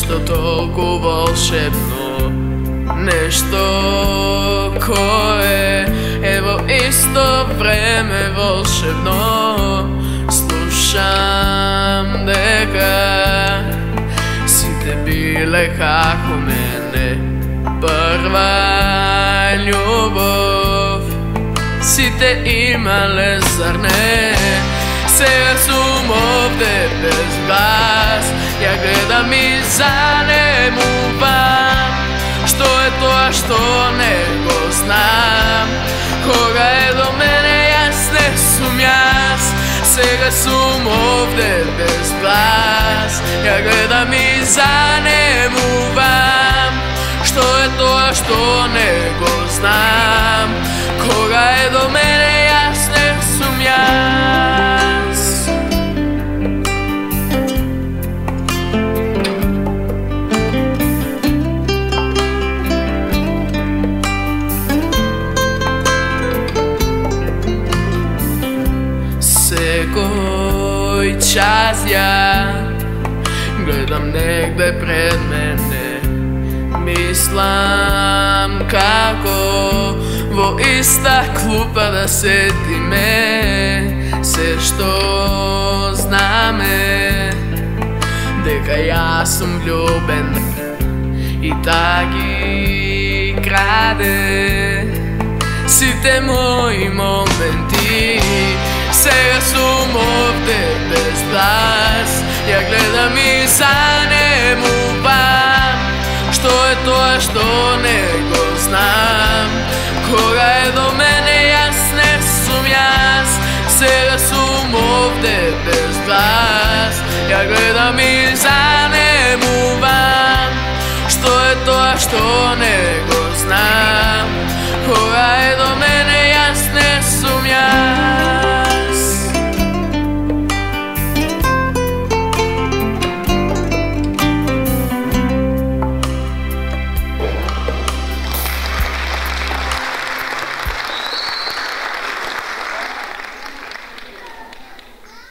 nešto toliko volšebno, nešto koje evo isto vreme volšebno. Slušam дека si te bile kako mene, prva ljubov si te imale, zar ne? Сега сум овде без глас, ја гледам и занемувам. Што е тоа што не го знам? Кога е до мене, јас не сум јас. Сега сум овде без глас, ја гледам и занемувам. Што е тоа што не го знам? Кога е до мене, јас не сум јас. Секој час ја гледам негде пред мене, мислам како во иста клупа да седиме. Се што знаме дека јас сум влюбен и таки краде сите мои моменти. Сега сум овде без глас, ја гледам и занемувам. Што е тоа што не го знам? Кога е до мене, јас не сум јас. Сега сум овде без глас, ја гледам и занемувам. Што е тоа што не го